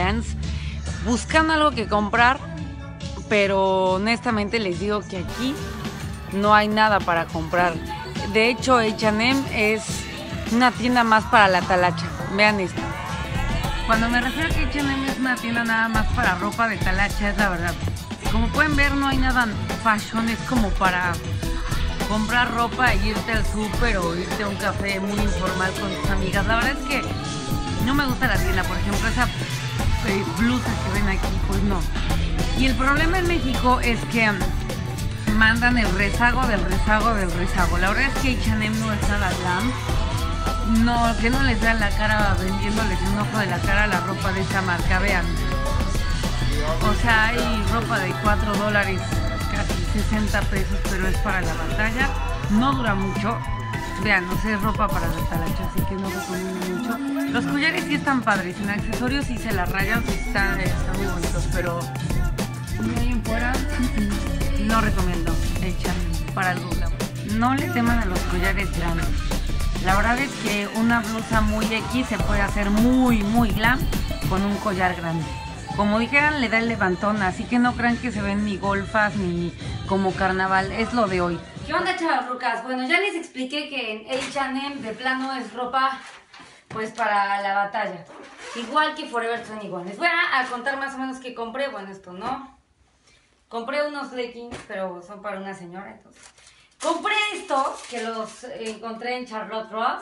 Vans buscando algo que comprar, pero honestamente les digo que aquí no hay nada para comprar. De hecho, H&M es una tienda más para la talacha. Vean esto. Cuando me refiero a que H&M es una tienda nada más para ropa de talacha, es la verdad. Como pueden ver, no hay nada fashion, es como para comprar ropa e irte al súper o irte a un café muy informal con tus amigas. La verdad es que no me gusta la tienda, por ejemplo, esa blusa que ven aquí, pues no. Y el problema en México es que mandan el rezago del rezago del rezago. La verdad es que H&M no es nada glam. No, que no les dan la cara vendiéndoles un ojo de la cara a la ropa de esa marca, vean. O sea, hay ropa de $4, casi 60 pesos, pero es para la batalla. No dura mucho. Vean, no sé, es ropa para la talacha, así que no recomiendo mucho. Los collares sí están padres, en accesorios sí se las rayan, sí están muy bonitos, pero de ahí en fuera no recomiendo H&M para algo glam. No le teman a los collares grandes. La verdad es que una blusa muy X se puede hacer muy glam con un collar grande. Como dijeran, le da el levantón, así que no crean que se ven ni golfas ni como carnaval, es lo de hoy. ¿Qué onda, chavas rucas? Bueno, ya les expliqué que en H&M de plano es ropa pues para la batalla. Igual que Forever 21. Les voy a contar más o menos qué compré. Bueno, esto no. Compré unos leggings, pero son para una señora, entonces. Compré estos, que los encontré en Charlotte Ross.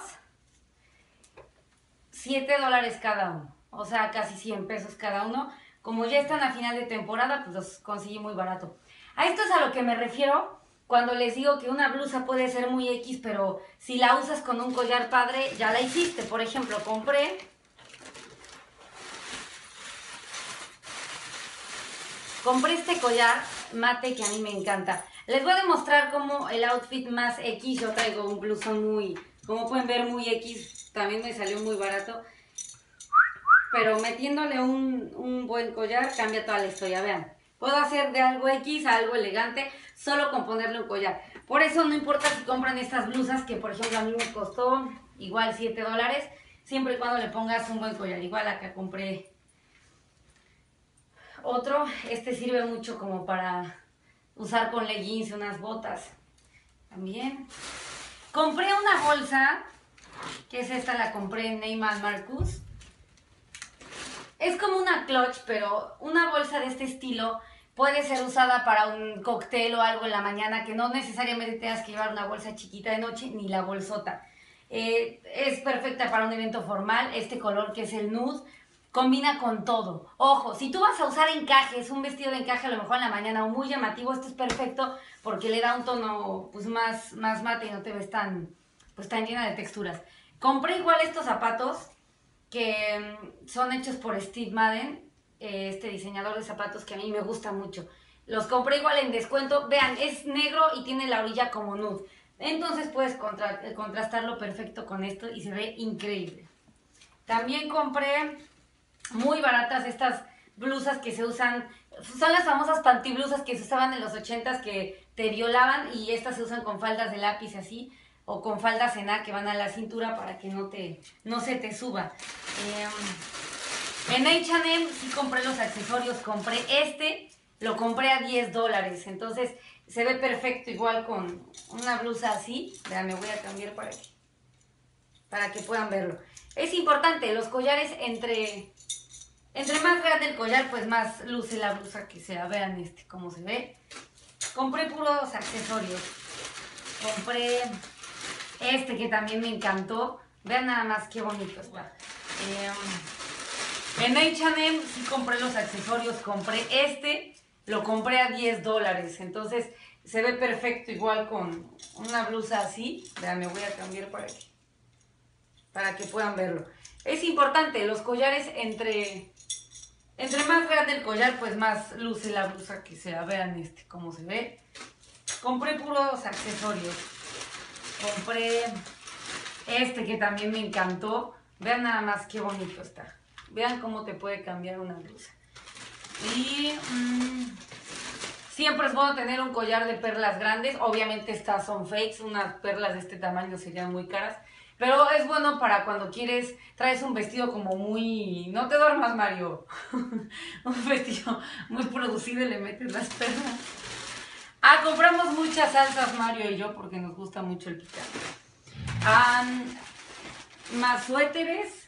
$7 cada uno. O sea, casi 100 pesos cada uno. Como ya están a final de temporada, pues los conseguí muy barato. A esto es a lo que me refiero cuando les digo que una blusa puede ser muy X, pero si la usas con un collar padre, ya la hiciste. Por ejemplo, compré este collar mate que a mí me encanta. Les voy a demostrar cómo el outfit más X, yo traigo un blusón muy, como pueden ver, muy X, también me salió muy barato. Pero metiéndole un buen collar cambia toda la historia, vean. Puedo hacer de algo X a algo elegante solo con ponerle un collar. Por eso no importa si compran estas blusas, que por ejemplo a mí me costó igual $7, siempre y cuando le pongas un buen collar. Igual acá compré otro, este sirve mucho como para usar con leggings y unas botas. También compré una bolsa, que es esta, la compré en Neiman Marcus. Es como una clutch, pero una bolsa de este estilo puede ser usada para un cóctel o algo en la mañana, que no necesariamente tengas que llevar una bolsa chiquita de noche ni la bolsota. Es perfecta para un evento formal. Este color, que es el nude, combina con todo. Ojo, si tú vas a usar encajes, un vestido de encaje a lo mejor en la mañana o muy llamativo, esto es perfecto porque le da un tono pues más mate y no te ves tan llena de texturas. Compré igual estos zapatos que son hechos por Steve Madden, este diseñador de zapatos que a mí me gusta mucho. Los compré igual en descuento. Vean, es negro y tiene la orilla como nude. Entonces puedes contrastarlo perfecto con esto y se ve increíble. También compré muy baratas estas blusas que se usan, son las famosas pantiblusas que se usaban en los 80s, que te violaban, y estas se usan con faldas de lápiz así, o con faldas en A que van a la cintura para que no se te suba. En H&M sí compré los accesorios, compré este, lo compré a $10, entonces se ve perfecto igual con una blusa así. Vean, me voy a cambiar para que puedan verlo. Es importante, los collares, entre más grande el collar, pues más luce la blusa que sea. Vean cómo se ve. Compré puros accesorios. Compré este que también me encantó. Vean nada más qué bonito está. En H&M sí compré los accesorios. Compré este, lo compré a $10. Entonces se ve perfecto igual con una blusa así. Vean, me voy a cambiar para que puedan verlo. Es importante, los collares, entre más grande el collar, pues más luce la blusa que sea. Vean cómo se ve. Compré puros accesorios. Compré este que también me encantó. Vean nada más qué bonito está. Vean cómo te puede cambiar una blusa. Y Siempre es bueno tener un collar de perlas grandes. Obviamente estas son fakes, unas perlas de este tamaño serían muy caras. Pero es bueno para cuando traes un vestido como muy... No te duermas, Mario. Un vestido muy producido y le metes las perlas. Compramos muchas salsas, Mario y yo, porque nos gusta mucho el picante. Más suéteres.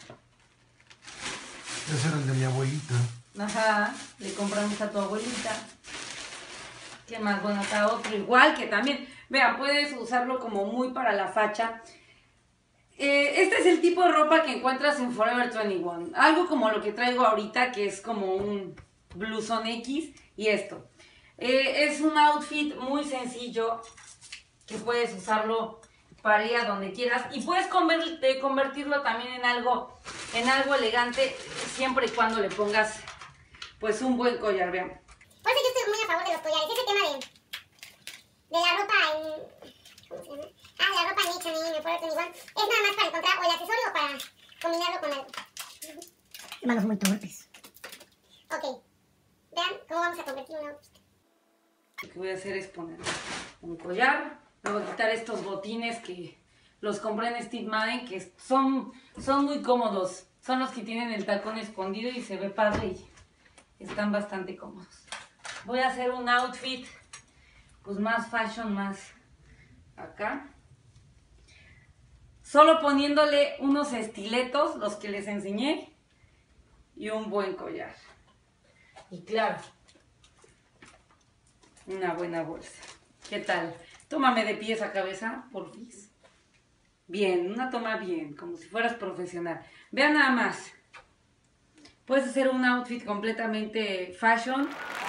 Esos eran de mi abuelita. Ajá, le compramos a tu abuelita. ¿Qué más? Bueno, acá otro igual que también, vean, puedes usarlo como muy para la facha. Este es el tipo de ropa que encuentras en Forever 21. Algo como lo que traigo ahorita, que es como un blusón X y esto. Es un outfit muy sencillo que puedes usarlo para ir a donde quieras y puedes convertirlo también en algo elegante siempre y cuando le pongas pues un buen collar, vean. Por eso yo estoy muy a favor de los collares. Ese tema de la ropa en... ¿Cómo se llama? La ropa en H&M, en Forever 21. Es nada más para encontrar o el accesorio o para combinarlo con algo. Manos muy torpes. Ok. Vean cómo vamos a convertir un outfit. Lo que voy a hacer es poner un collar. Me voy a quitar estos botines que los compré en Steve Madden, que son muy cómodos. Son los que tienen el tacón escondido y se ve padre y están bastante cómodos. Voy a hacer un outfit pues más fashion, más acá. Solo poniéndole unos estiletos, los que les enseñé, y un buen collar. Y claro, una buena bolsa. ¿Qué tal? Tómame de pies a cabeza, porfis. Bien, una toma bien, como si fueras profesional. Vean nada más. Puedes hacer un outfit completamente fashion